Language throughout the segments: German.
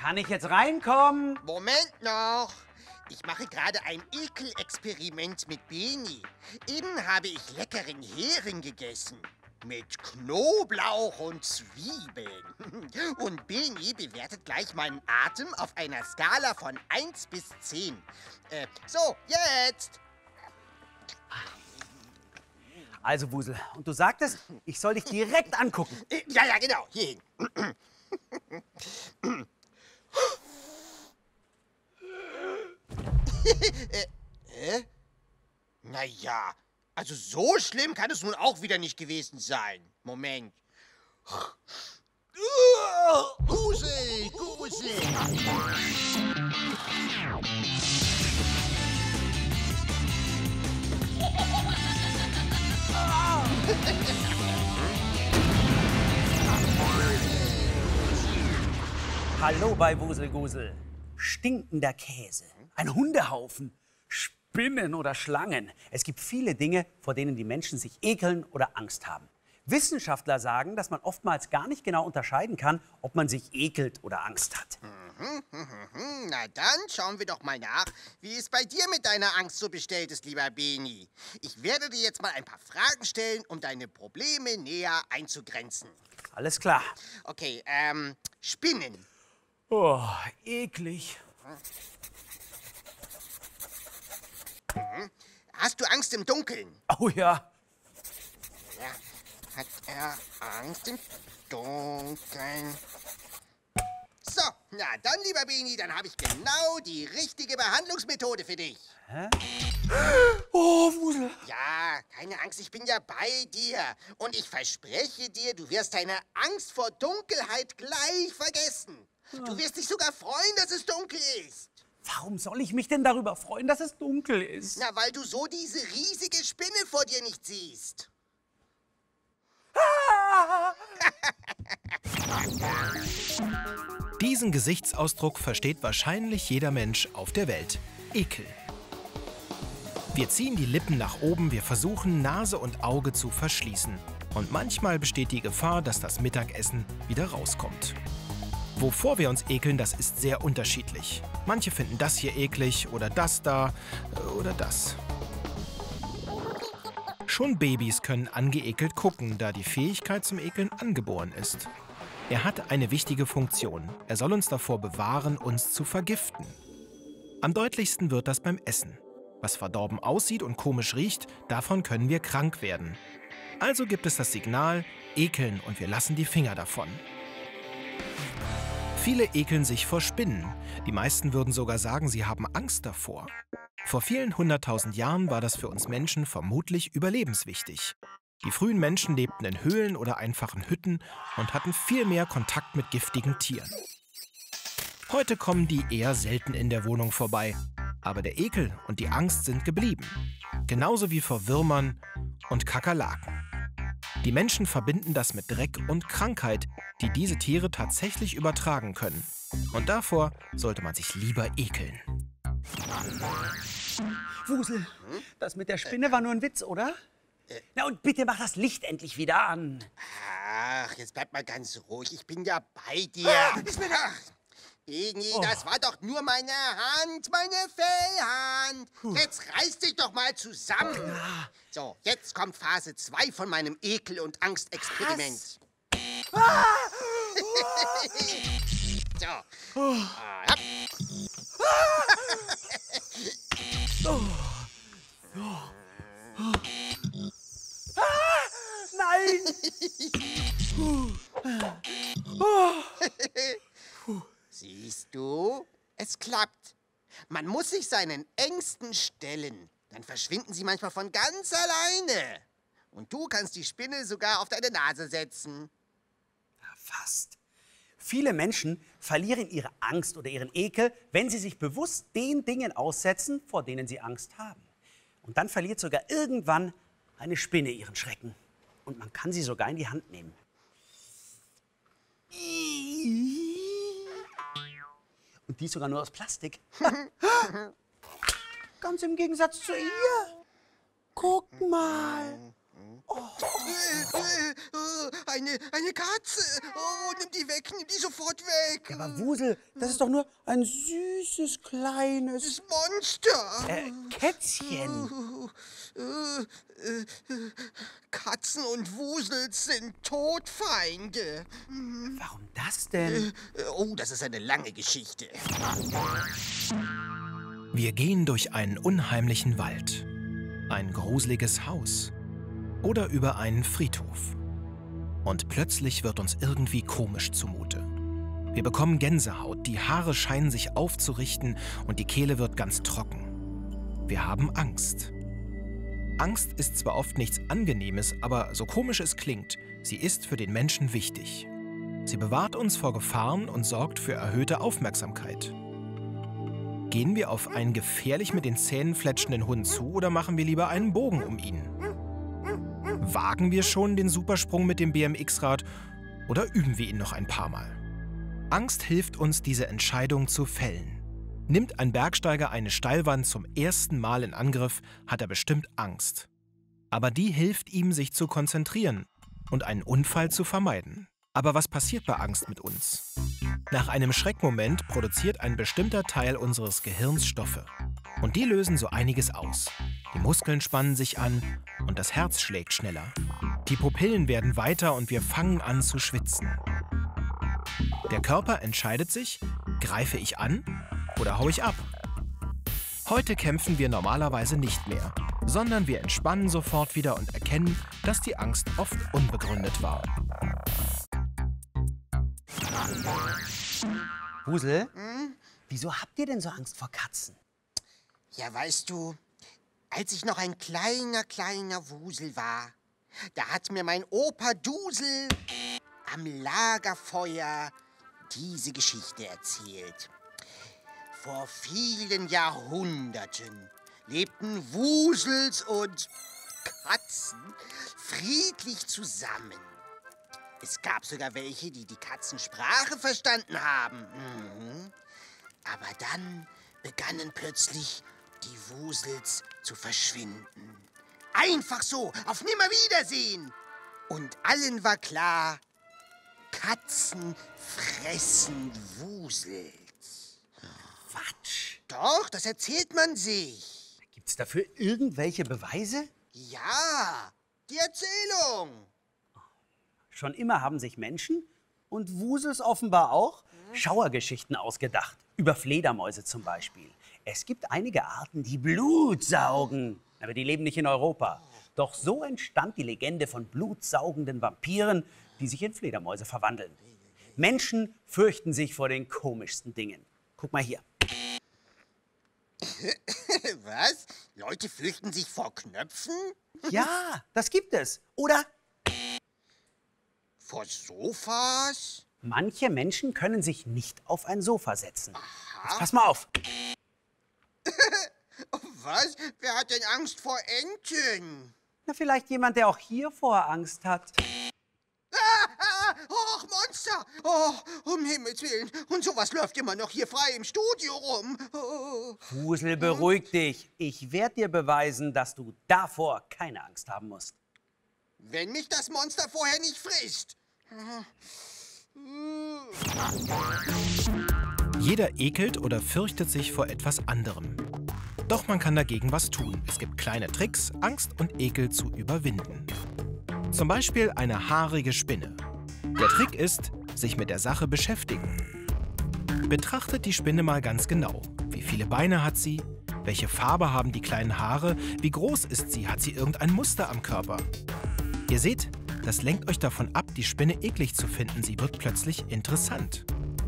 Kann ich jetzt reinkommen? Moment noch. Ich mache gerade ein Ekelexperiment mit Beni. Eben habe ich leckeren Hering gegessen. Mit Knoblauch und Zwiebeln. Und Beni bewertet gleich meinen Atem auf einer Skala von 1 bis 10. So, jetzt. Also, Wusel, und du sagtest, ich soll dich direkt angucken. Ja, genau. Hierhin. Naja, also so schlimm kann es nun auch wieder nicht gewesen sein. Moment. Gusel, Gusel. Hallo bei Wuselgusel. Stinkender Käse, ein Hundehaufen, Spinnen oder Schlangen. Es gibt viele Dinge, vor denen die Menschen sich ekeln oder Angst haben. Wissenschaftler sagen, dass man oftmals gar nicht genau unterscheiden kann, ob man sich ekelt oder Angst hat. Na dann schauen wir doch mal nach, wie es bei dir mit deiner Angst so bestellt ist, lieber Beni. Ich werde dir jetzt mal ein paar Fragen stellen, um deine Probleme näher einzugrenzen. Alles klar. Okay, Spinnen. Oh, eklig. Hast du Angst im Dunkeln? Oh ja. Ja, hat er Angst im Dunkeln? So, na dann, lieber Beni, dann habe ich genau die richtige Behandlungsmethode für dich. Hä? Oh, Wusel. Ja, keine Angst, ich bin ja bei dir. Und ich verspreche dir, du wirst deine Angst vor Dunkelheit gleich vergessen. Du wirst dich sogar freuen, dass es dunkel ist. Warum soll ich mich denn darüber freuen, dass es dunkel ist? Na, weil du so diese riesige Spinne vor dir nicht siehst. Diesen Gesichtsausdruck versteht wahrscheinlich jeder Mensch auf der Welt. Ekel. Wir ziehen die Lippen nach oben, wir versuchen, Nase und Auge zu verschließen. Und manchmal besteht die Gefahr, dass das Mittagessen wieder rauskommt. Wovor wir uns ekeln, das ist sehr unterschiedlich. Manche finden das hier eklig oder das da oder das. Schon Babys können angeekelt gucken, da die Fähigkeit zum Ekeln angeboren ist. Er hat eine wichtige Funktion. Er soll uns davor bewahren, uns zu vergiften. Am deutlichsten wird das beim Essen. Was verdorben aussieht und komisch riecht, davon können wir krank werden. Also gibt es das Signal, ekeln und wir lassen die Finger davon. Viele ekeln sich vor Spinnen. Die meisten würden sogar sagen, sie haben Angst davor. Vor vielen 100.000 Jahren war das für uns Menschen vermutlich überlebenswichtig. Die frühen Menschen lebten in Höhlen oder einfachen Hütten und hatten viel mehr Kontakt mit giftigen Tieren. Heute kommen die eher selten in der Wohnung vorbei. Aber der Ekel und die Angst sind geblieben. Genauso wie vor Würmern und Kakerlaken. Die Menschen verbinden das mit Dreck und Krankheit, die diese Tiere tatsächlich übertragen können. Und davor sollte man sich lieber ekeln. Wusel, das mit der Spinne war nur ein Witz, oder? Na und bitte mach das Licht endlich wieder an. Ach, jetzt bleib mal ganz ruhig. Ich bin ja bei dir. Ach, Beni, das war doch nur meine Hand, meine Fellhand. Jetzt reiß dich doch mal zusammen. So, jetzt kommt Phase 2 von meinem Ekel- und Angstexperiment. So. Hopp. Nein! Siehst du? Es klappt. Man muss sich seinen Ängsten stellen. Dann verschwinden sie manchmal von ganz alleine. Und du kannst die Spinne sogar auf deine Nase setzen. Fast. Viele Menschen verlieren ihre Angst oder ihren Ekel, wenn sie sich bewusst den Dingen aussetzen, vor denen sie Angst haben. Und dann verliert sogar irgendwann eine Spinne ihren Schrecken. Und man kann sie sogar in die Hand nehmen. Und die sogar nur aus Plastik. Ganz im Gegensatz zu ihr. Guck mal. Eine Katze. Oh, nimm die weg, nimm die sofort weg. Ja, aber Wusel, das ist doch nur ein süßes, kleines Das Monster. Kätzchen. Katzen und Wusels sind Todfeinde. Warum das denn? Oh, das ist eine lange Geschichte. Wir gehen durch einen unheimlichen Wald, ein gruseliges Haus oder über einen Friedhof. Und plötzlich wird uns irgendwie komisch zumute. Wir bekommen Gänsehaut, die Haare scheinen sich aufzurichten und die Kehle wird ganz trocken. Wir haben Angst. Angst ist zwar oft nichts Angenehmes, aber so komisch es klingt, sie ist für den Menschen wichtig. Sie bewahrt uns vor Gefahren und sorgt für erhöhte Aufmerksamkeit. Gehen wir auf einen gefährlich mit den Zähnen fletschenden Hund zu oder machen wir lieber einen Bogen um ihn? Wagen wir schon den Supersprung mit dem BMX-Rad oder üben wir ihn noch ein paar Mal? Angst hilft uns, diese Entscheidung zu fällen. Nimmt ein Bergsteiger eine Steilwand zum ersten Mal in Angriff, hat er bestimmt Angst. Aber die hilft ihm, sich zu konzentrieren und einen Unfall zu vermeiden. Aber was passiert bei Angst mit uns? Nach einem Schreckmoment produziert ein bestimmter Teil unseres Gehirns Stoffe. Und die lösen so einiges aus. Die Muskeln spannen sich an und das Herz schlägt schneller. Die Pupillen werden weiter und wir fangen an zu schwitzen. Der Körper entscheidet sich, greife ich an oder hau ich ab? Heute kämpfen wir normalerweise nicht mehr, sondern wir entspannen sofort wieder und erkennen, dass die Angst oft unbegründet war. Wusel, wieso habt ihr denn so Angst vor Katzen? Ja, weißt du, als ich noch ein kleiner Wusel war, da hat mir mein Opa Dusel am Lagerfeuer diese Geschichte erzählt. Vor vielen Jahrhunderten lebten Wusels und Katzen friedlich zusammen. Es gab sogar welche, die die Katzensprache verstanden haben. Aber dann begannen plötzlich die Wusels zu verschwinden. Einfach so, auf Nimmerwiedersehen. Und allen war klar, Katzen fressen Wusels. Quatsch. Doch, das erzählt man sich. Gibt's dafür irgendwelche Beweise? Ja, die Erzählung. Schon immer haben sich Menschen und Wusels offenbar auch Schauergeschichten ausgedacht. Über Fledermäuse zum Beispiel. Es gibt einige Arten, die Blut saugen. Aber die leben nicht in Europa. Doch so entstand die Legende von blutsaugenden Vampiren, die sich in Fledermäuse verwandeln. Menschen fürchten sich vor den komischsten Dingen. Guck mal hier. Was? Leute fürchten sich vor Knöpfen? Ja, das gibt es. Oder Vor Sofas? manche Menschen können sich nicht auf ein Sofa setzen. Jetzt pass mal auf. Was? Wer hat denn Angst vor Enten? Na, vielleicht jemand, der auch hiervor Angst hat. Och, Monster! Oh, um Himmels Willen. Und sowas läuft immer noch hier frei im Studio rum. Oh. Wusel, beruhig dich. Ich werde dir beweisen, dass du davor keine Angst haben musst. Wenn mich das Monster vorher nicht frisst. Jeder ekelt oder fürchtet sich vor etwas anderem. Doch man kann dagegen was tun. Es gibt kleine Tricks, Angst und Ekel zu überwinden. Zum Beispiel eine haarige Spinne. Der Trick ist, sich mit der Sache beschäftigen. Betrachtet die Spinne mal ganz genau. Wie viele Beine hat sie? Welche Farbe haben die kleinen Haare? Wie groß ist sie? Hat sie irgendein Muster am Körper? Ihr seht, das lenkt euch davon ab, die Spinne eklig zu finden. Sie wird plötzlich interessant.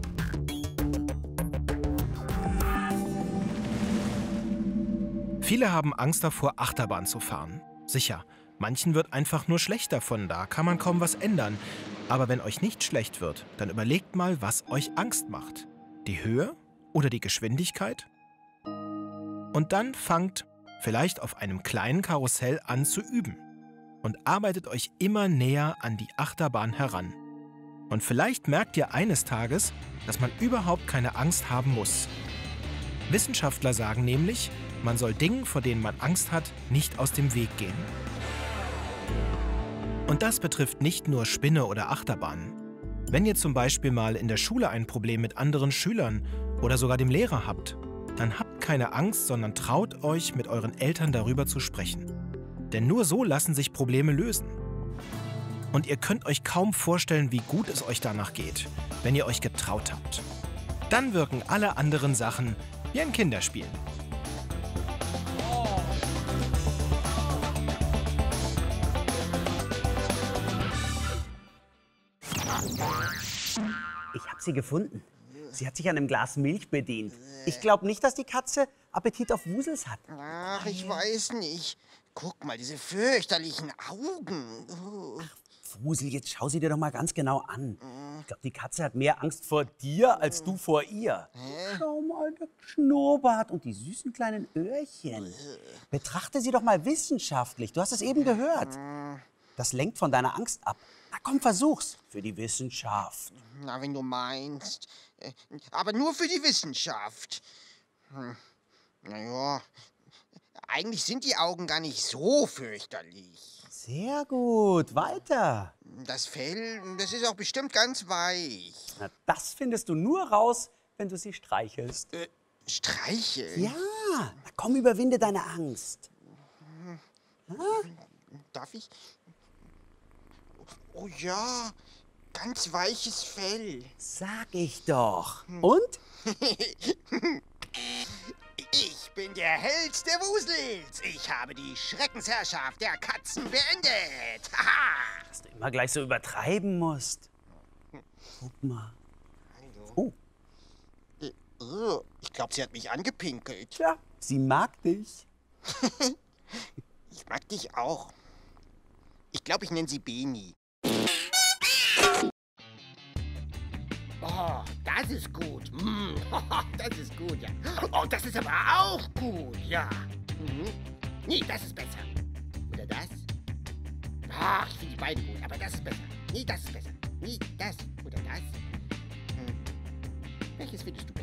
Viele haben Angst davor, Achterbahn zu fahren. Sicher, manchen wird einfach nur schlecht davon, da kann man kaum was ändern. Aber wenn euch nicht schlecht wird, dann überlegt mal, was euch Angst macht. Die Höhe oder die Geschwindigkeit? Und dann fangt, vielleicht auf einem kleinen Karussell, an zu üben. Und arbeitet euch immer näher an die Achterbahn heran. Und vielleicht merkt ihr eines Tages, dass man überhaupt keine Angst haben muss. Wissenschaftler sagen nämlich, man soll Dingen, vor denen man Angst hat, nicht aus dem Weg gehen. Und das betrifft nicht nur Spinne oder Achterbahnen. Wenn ihr zum Beispiel mal in der Schule ein Problem mit anderen Schülern oder sogar dem Lehrer habt, dann habt keine Angst, sondern traut euch, mit euren Eltern darüber zu sprechen. Denn nur so lassen sich Probleme lösen. Und ihr könnt euch kaum vorstellen, wie gut es euch danach geht, wenn ihr euch getraut habt. Dann wirken alle anderen Sachen wie ein Kinderspiel. Ich habe sie gefunden. Sie hat sich an einem Glas Milch bedient. Ich glaube nicht, dass die Katze Appetit auf Wusels hat. Ach, ich weiß nicht. Guck mal, diese fürchterlichen Augen. Wusel, jetzt schau sie dir doch mal ganz genau an. Ich glaube, die Katze hat mehr Angst vor dir, als du vor ihr. Schau mal, der Schnurrbart und die süßen kleinen Öhrchen. Betrachte sie doch mal wissenschaftlich. Du hast es eben gehört. Das lenkt von deiner Angst ab. Na komm, versuch's. Für die Wissenschaft. Na, wenn du meinst. Aber nur für die Wissenschaft. Naja, eigentlich sind die Augen gar nicht so fürchterlich. Sehr gut, weiter. Das Fell, das ist auch bestimmt ganz weich. Na, das findest du nur raus, wenn du sie streichelst. Streicheln? Ja, na komm, überwinde deine Angst. Darf ich? Oh ja, ganz weiches Fell. Sag ich doch. Und? Ich bin der Held der Wusels. Ich habe die Schreckensherrschaft der Katzen beendet. Haha. Dass du immer gleich so übertreiben musst. Guck mal. Oh, Ich glaube, sie hat mich angepinkelt. tja, sie mag dich. Ich mag dich auch. Ich glaube, ich nenne sie Beni. Oh, das ist gut. Das ist gut, ja. Oh, das ist aber auch gut, ja. Nee, das ist besser. Oder das? Ach, ich finde die beiden gut, aber das ist besser. Nee, das ist besser. Nee, das oder das. Welches findest du besser?